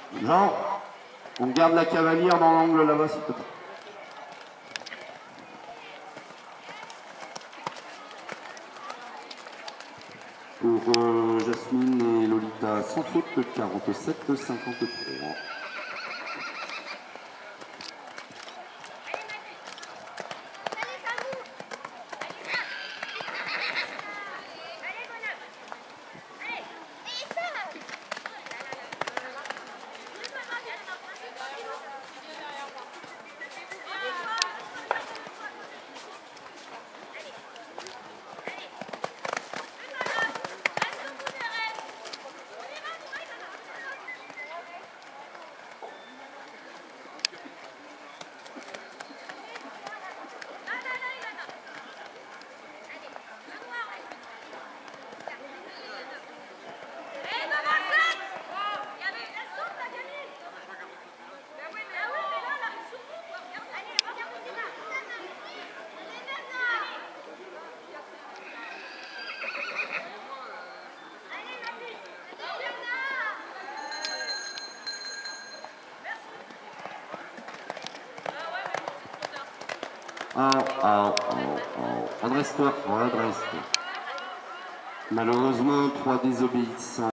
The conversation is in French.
Jean, on garde la cavalière dans l'angle là-bas, s'il te plaît. Pour Jasmine et Lolita, sans faute, 47-53. Adresse-toi, adresse-toi. Malheureusement, 3 désobéissants.